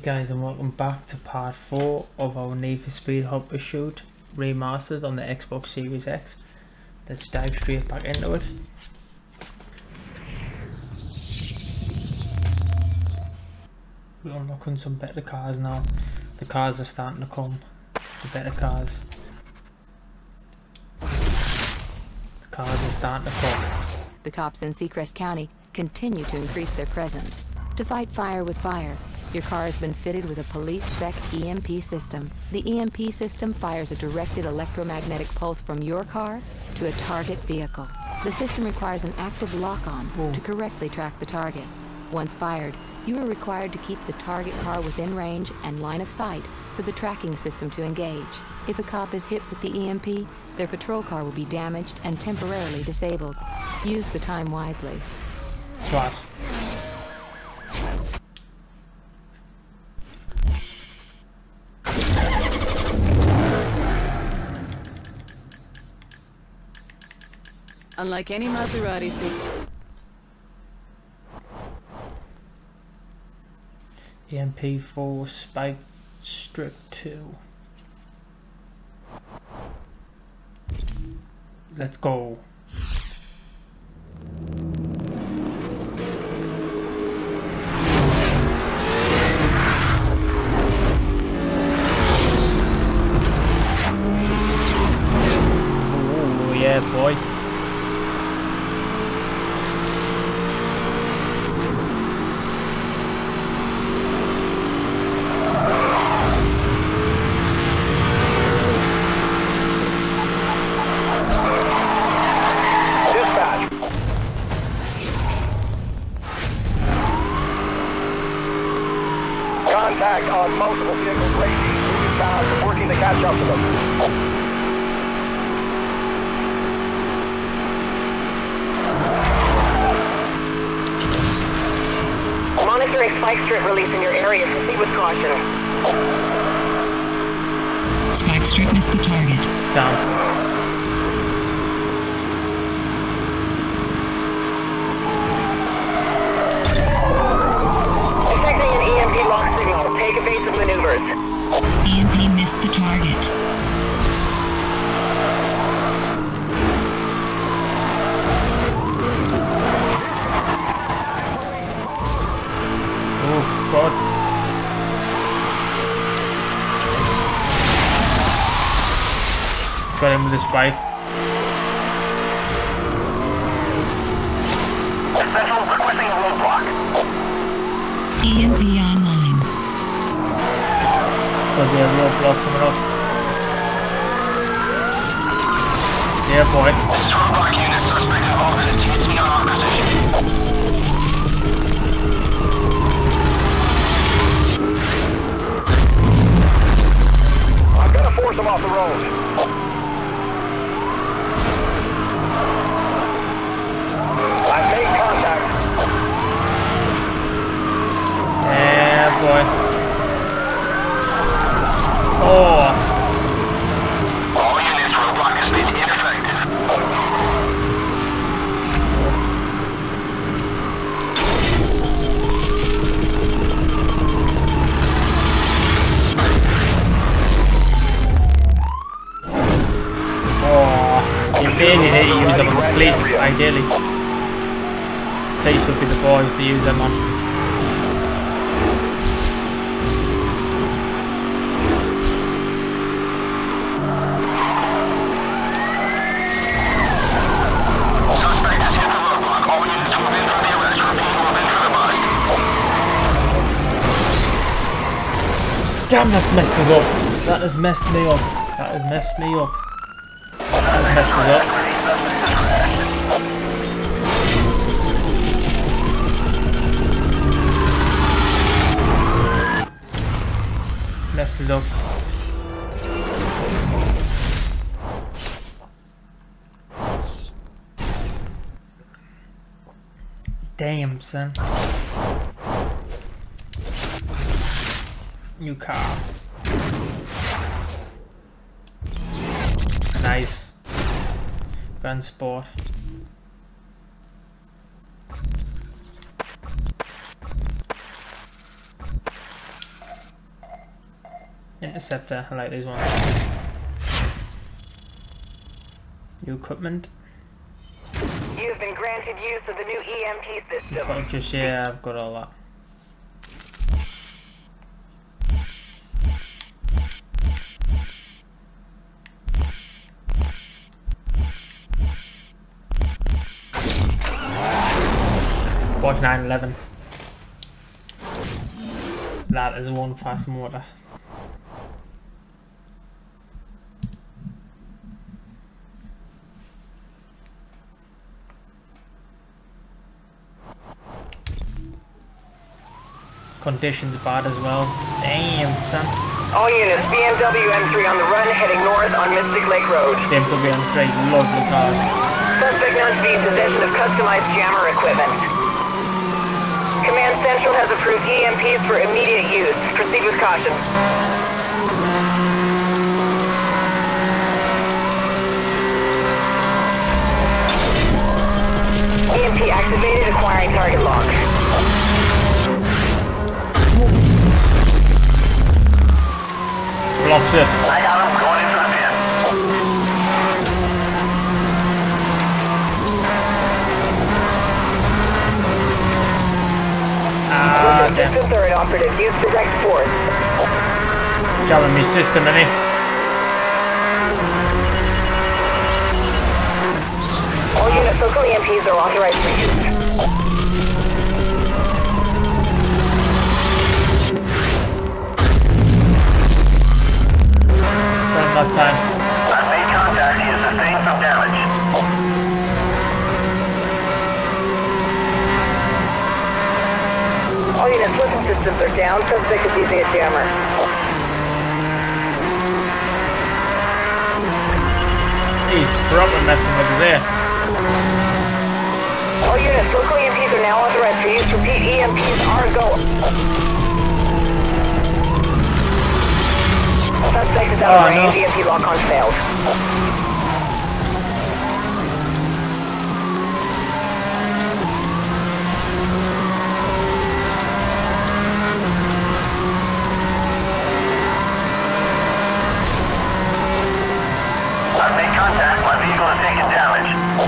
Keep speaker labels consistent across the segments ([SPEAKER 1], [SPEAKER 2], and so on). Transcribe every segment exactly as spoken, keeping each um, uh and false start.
[SPEAKER 1] Guys, and welcome back to part four of our Need for Speed Hot Pursuit remastered on the Xbox Series X. Let's dive straight back into it. We're unlocking some better cars now. The cars are starting to come. The better cars. The cars are starting to come.
[SPEAKER 2] The cops in Seacrest County continue to increase their presence. To fight fire with fire, your car has been fitted with a police-spec E M P system. The E M P system fires a directed electromagnetic pulse from your car to a target vehicle. The system requires an active lock-on to correctly track the target. Once fired, you are required to keep the target car within range and line of sight for the tracking system to engage. If a cop is hit with the E M P, their patrol car will be damaged and temporarily disabled. Use the time wisely.
[SPEAKER 1] Class.
[SPEAKER 3] Unlike any Maserati seat.
[SPEAKER 1] E M P four Spike Strip two. Let's go. Oh yeah, boy.
[SPEAKER 4] Contact on multiple vehicles racing through town, working to catch up to them. Monitoring spike strip release in your area. Proceed with caution.
[SPEAKER 2] Spike strip missed the target.
[SPEAKER 1] Down.
[SPEAKER 4] Lock signal. Take evasive maneuvers.
[SPEAKER 2] E M P missed the target.
[SPEAKER 1] Oof, God. Got him with the spike.
[SPEAKER 4] Central requesting a roadblock.
[SPEAKER 2] E M P online.
[SPEAKER 1] Got the roadblock coming up. Yeah, boy.
[SPEAKER 4] This roadblock unit suspect involved in taking on our message. I'm gonna force him off the road. I've made contact.
[SPEAKER 1] Yeah, boy. Oh.
[SPEAKER 4] All units, roadblock has been ineffective.
[SPEAKER 1] Oh. You really need to use them on the police, ideally. Police would be the boys to use them on. Damn, that's messed us up. That has messed me up. That has messed me up. That has messed us up. Messed it up. Damn, son. New car. Nice. Grand Sport. Interceptor, I like these ones. New equipment.
[SPEAKER 5] You've been granted use of the new E M P
[SPEAKER 1] It's
[SPEAKER 5] system.
[SPEAKER 1] not just, yeah, I've got all that. Watch nine eleven. That is one fast motor. Conditions bad as well. Damn, son.
[SPEAKER 5] All units, B M W M three on the run, heading north on Mystic Lake Road.
[SPEAKER 1] B M W M three, lovely car.
[SPEAKER 5] Suspect known to be in possession of customized jammer equipment. Command Central has approved E M Ps for immediate use. Proceed with caution. E M P activated, acquiring target lock.
[SPEAKER 1] Blocks this.
[SPEAKER 4] I got him going into the pin.
[SPEAKER 1] Ah, damn.
[SPEAKER 5] Systems are inoperative. Use direct force.
[SPEAKER 1] Jamming me system, innit?
[SPEAKER 5] All units, local E M Ps are authorized for use.
[SPEAKER 1] That time.
[SPEAKER 4] I've made contact. He has sustained some damage.
[SPEAKER 5] All units, listen systems are down. Suspect is using a jammer.
[SPEAKER 1] He's proper messing with his ear.
[SPEAKER 5] All units, local E M Ps are now authorized for use. Repeat, E M Ps are go. Suspect is out of
[SPEAKER 1] Oh,
[SPEAKER 5] range.
[SPEAKER 1] no.
[SPEAKER 5] E M P lock-on failed.
[SPEAKER 4] I've made contact. My vehicle has taken damage.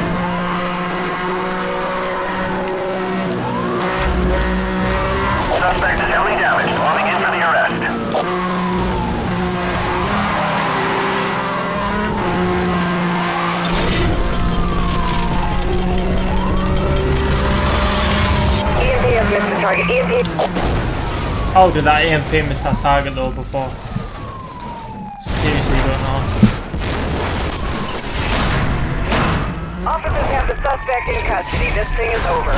[SPEAKER 4] Suspect is heavily damaged. Moving in for the arrest.
[SPEAKER 5] E M P has missed the target. E M P.
[SPEAKER 1] How did that E M P miss that target though before? Seriously don't know.
[SPEAKER 5] Officers have the suspect in custody. This thing is over.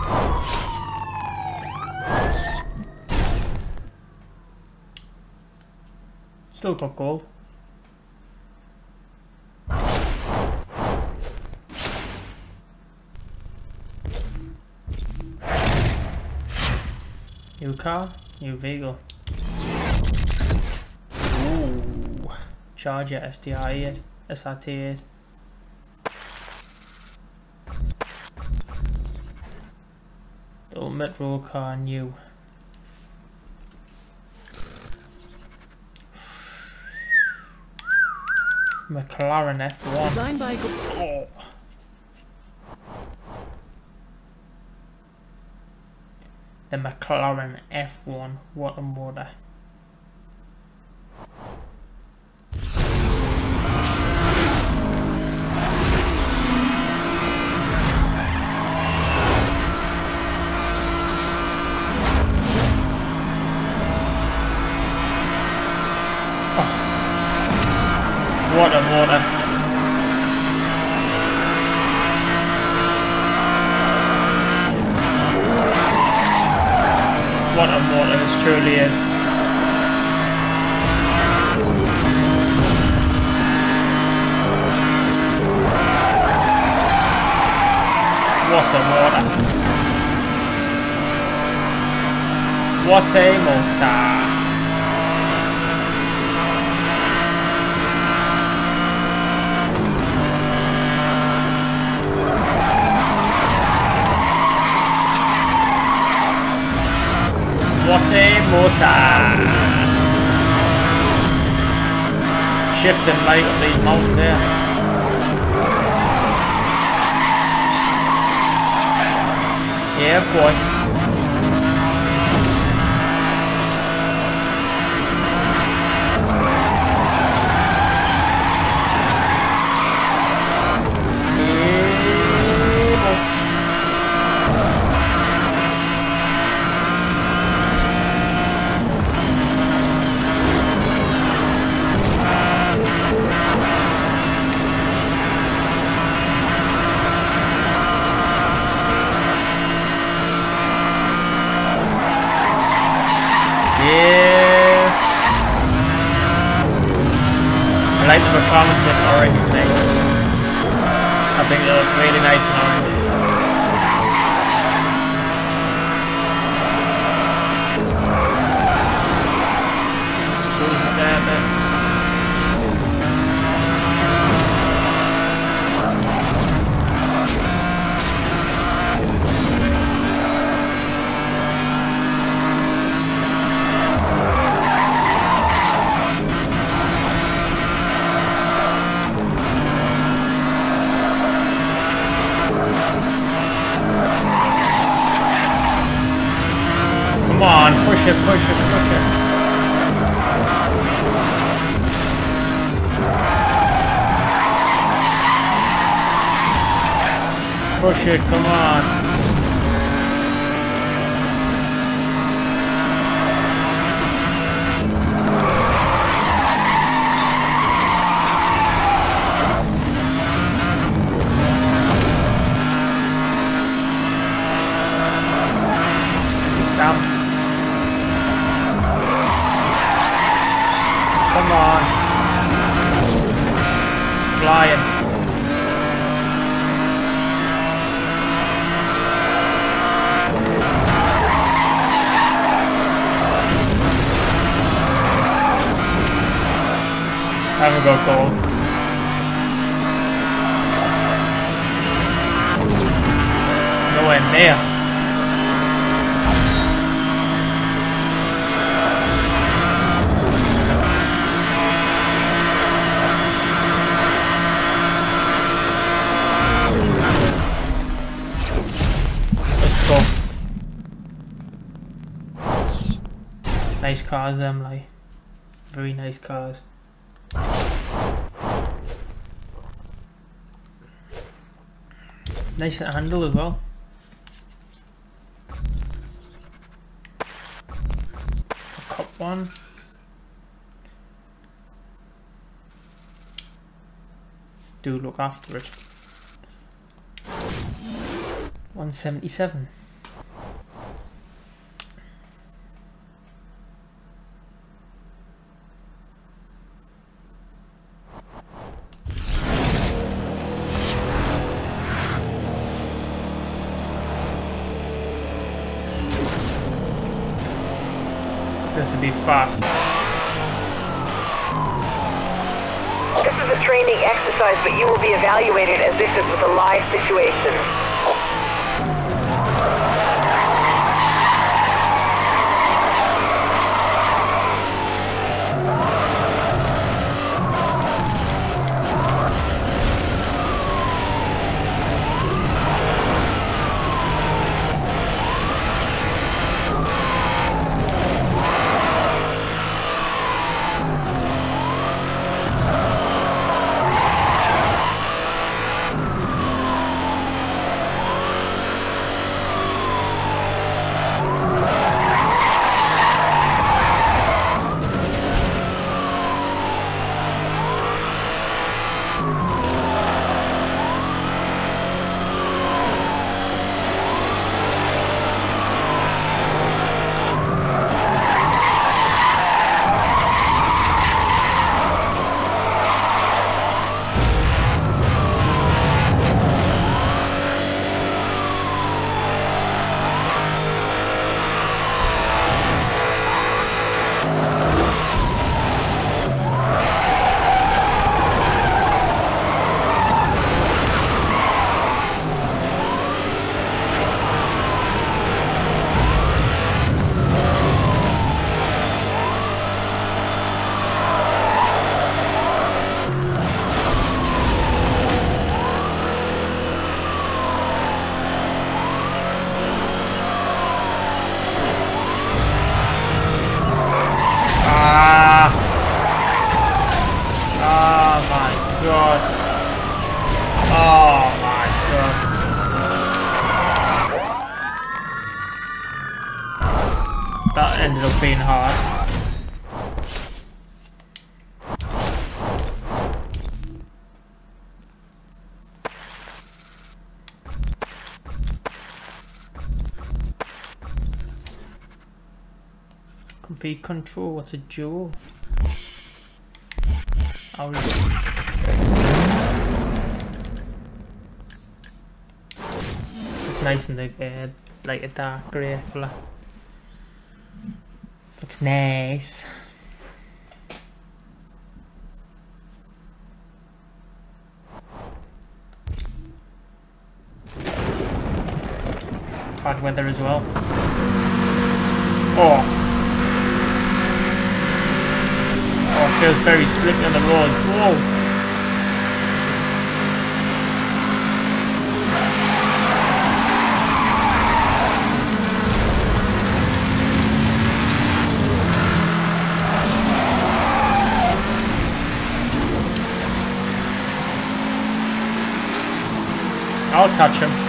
[SPEAKER 1] Still got gold. New car, new vehicle. Ooh, Charger S T I eight, S R T eight. The ultimate road car, new. Mclaren F one.
[SPEAKER 3] Designed by Go-
[SPEAKER 1] Oh. The Mclaren F one, what a motor. What a motor. What a motor this truly is. What a motor. What a motor. What a motor! Shifting light on these mountains there. Yeah, boy. I like the performance in orange thing. I think they look really nice in orange. Cruising there a bit. Come on, push it, push it, push it. Push it, come on. Down. Come on. Flying. Haven't got gold. Nowhere near. Nice cars, them, like very nice cars. Nice to handle as well. A cup one. Do look after it. one seventy-seven. This would be fast.
[SPEAKER 5] This is a training exercise, but you will be evaluated as if it was a live situation.
[SPEAKER 1] ended up being hard. Complete control, what's a jewel? Oh, it's nice in the uh, like a dark grey colour. Looks nice. Bad weather as well. Oh. Oh, it feels very slick on the road. Whoa. I'll catch him.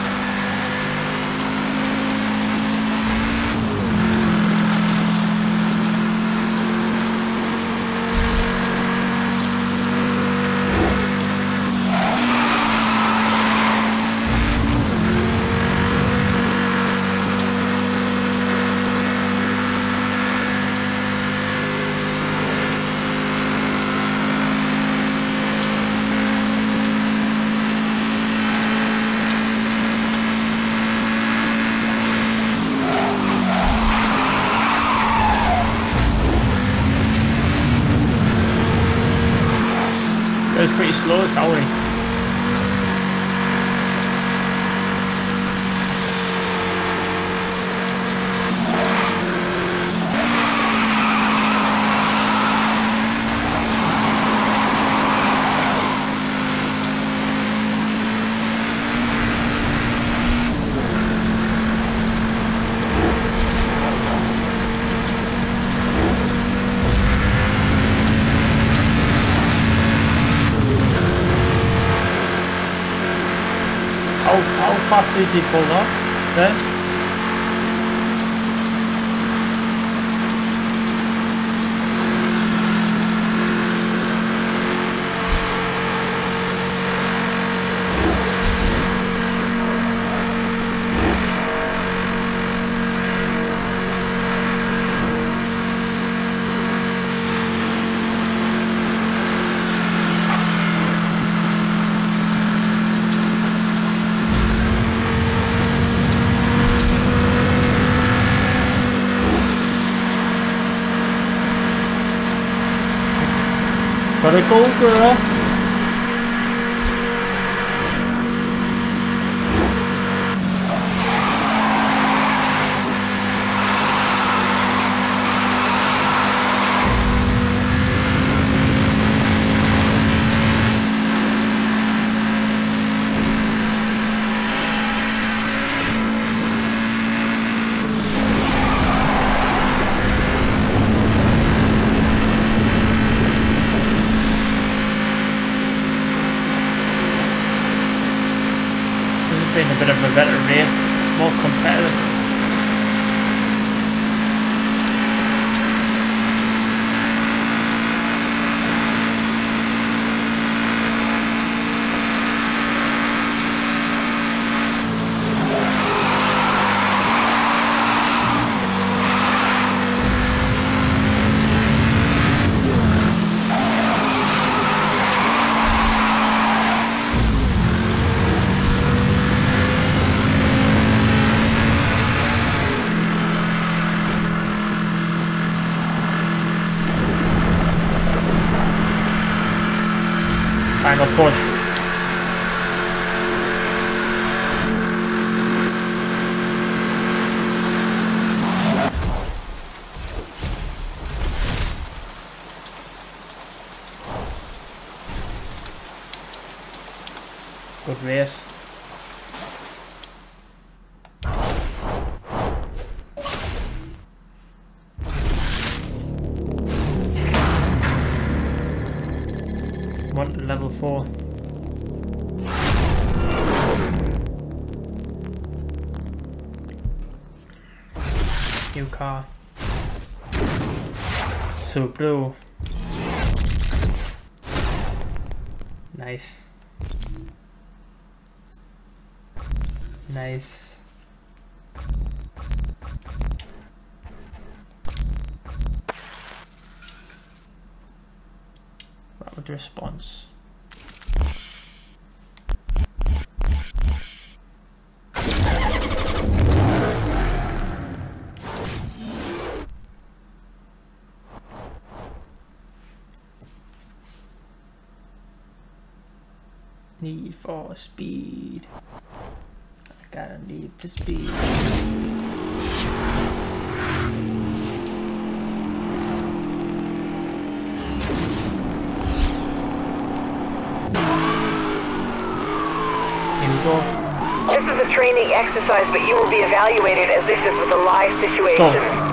[SPEAKER 1] It was pretty slow, sorry. How, how fast is he pulled off then? Gotta go, girl. Been a bit of a better race, more competitive. Final push. Good race. One level four. New car. so, bro. Nice. Nice. Rapid response. Need for speed. I gotta need for speed. Here we go.
[SPEAKER 5] This is a training exercise, but you will be evaluated as if this was a live situation.
[SPEAKER 1] Go.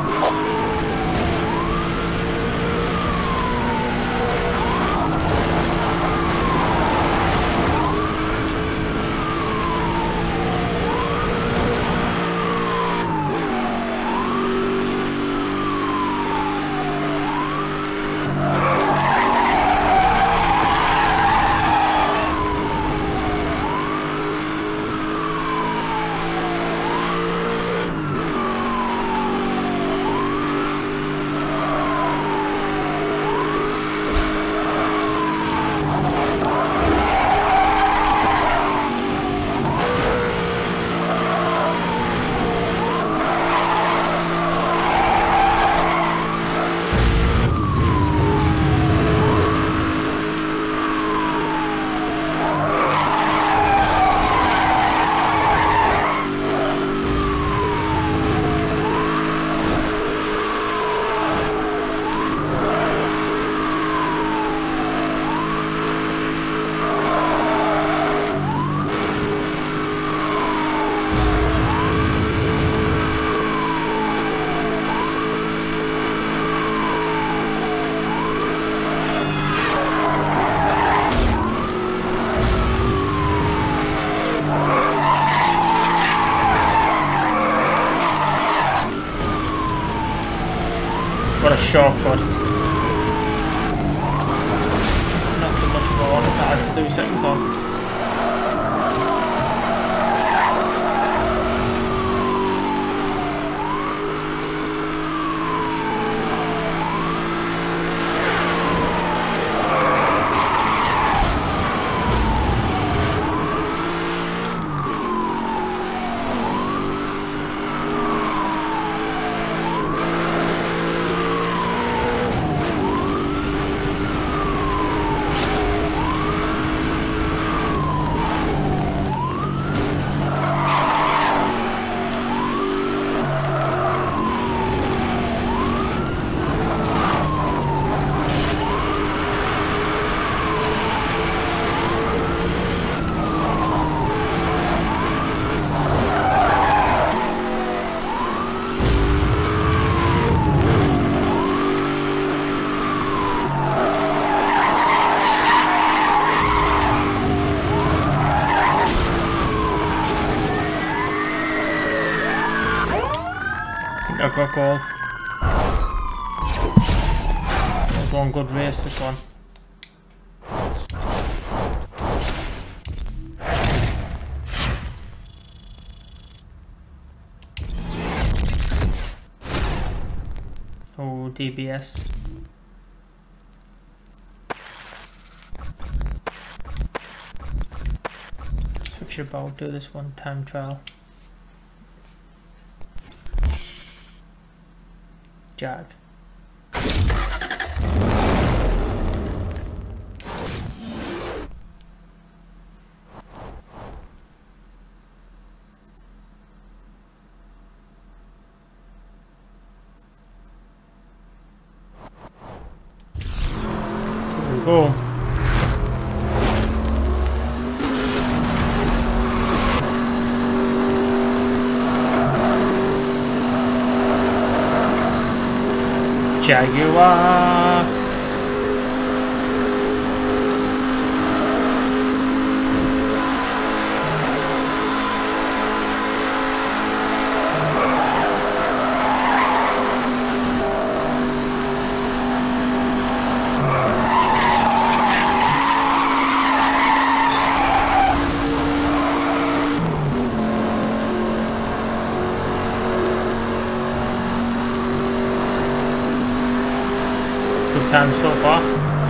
[SPEAKER 1] What a shortcut. Not so much of a one if I had to do seconds on. I got gold. That was one good race, this one. Oh, D B S. Switch it about, do this one time trial. Jag. Here we go. Jaguar. time so far.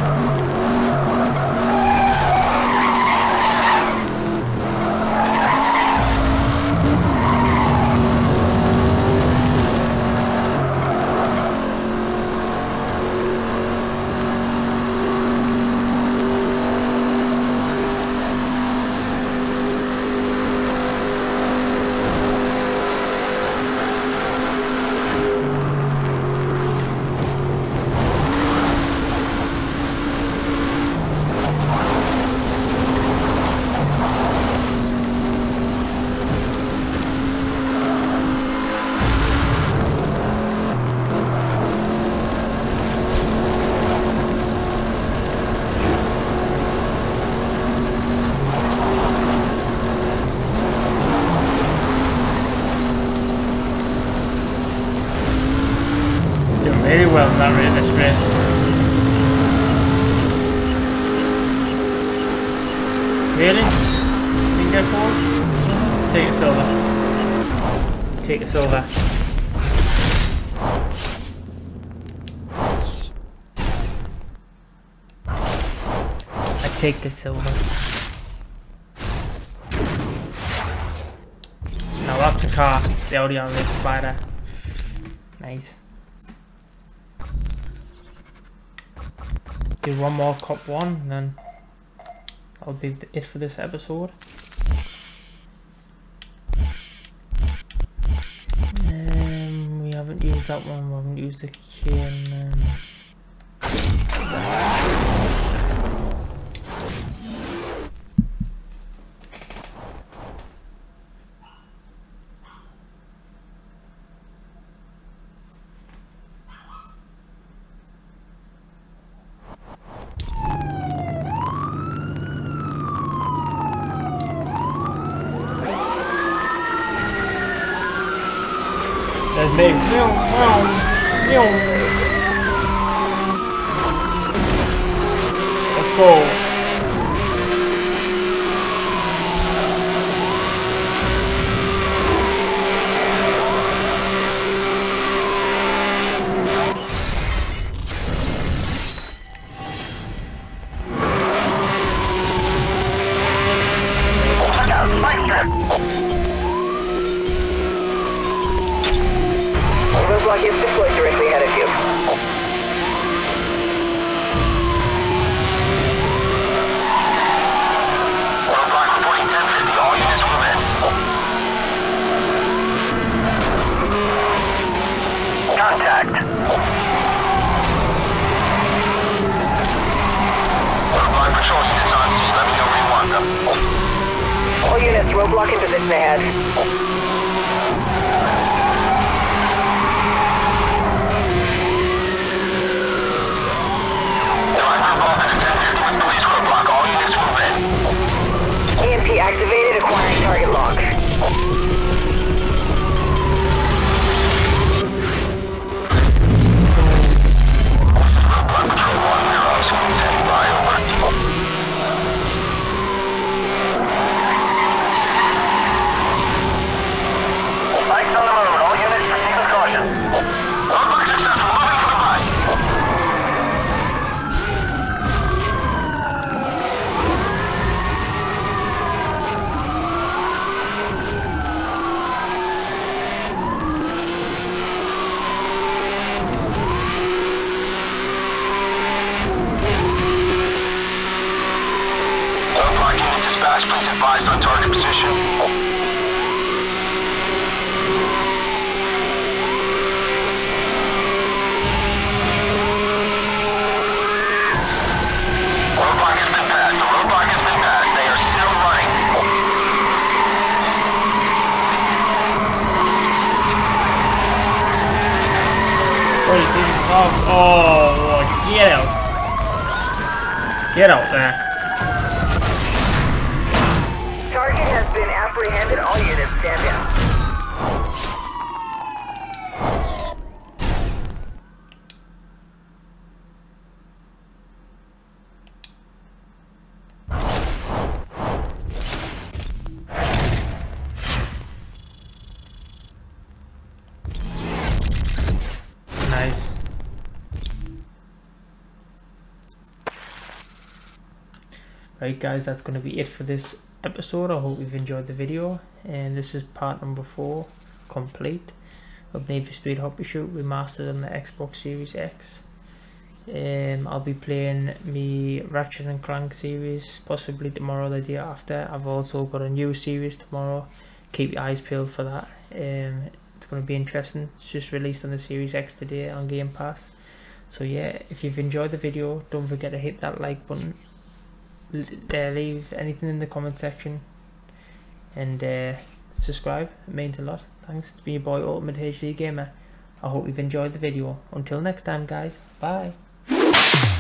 [SPEAKER 1] Very well in that race, this race. Really? You can get forward? Take a silver. Take a silver. I take the silver. Now that's a car. The Audi R eight Spider. Nice. Do one more cop one and then that'll be it for this episode. Um, we haven't used that one, we haven't used the chain. Um. There's me. Let's go.
[SPEAKER 5] Roadblock is deployed directly ahead of you.
[SPEAKER 4] Roadblock reporting ten fifty. All units move in. Contact. Roadblock patrol units on scene. Let me know where you want them.
[SPEAKER 5] All units, roadblock in position ahead. Activated, acquiring target lock.
[SPEAKER 4] Lights on the road. All units proceed with caution. Roadblock successful. Moving to the right. Please advise on target position. Roadblock has been passed. The roadblock has been passed. They are still running.
[SPEAKER 1] Oh, get out. Get out there.
[SPEAKER 5] Target has been apprehended. All units stand down.
[SPEAKER 1] Nice. Right guys, that's going to be it for this episode. I hope you've enjoyed the video, and this is part number four complete of Need for Speed Hot Pursuit remastered on the Xbox Series X. Um, I'll be playing me Ratchet and Clank series possibly tomorrow or the day after. I've also got a new series tomorrow, keep your eyes peeled for that. Um, it's going to be interesting. It's just released on the Series X today on Game Pass. So yeah, if you've enjoyed the video, don't forget to hit that like button, uh, leave anything in the comment section, and uh, subscribe. It means a lot. Thanks. It's been your boy Ultimate H D Gamer. I hope you've enjoyed the video. Until next time guys, bye.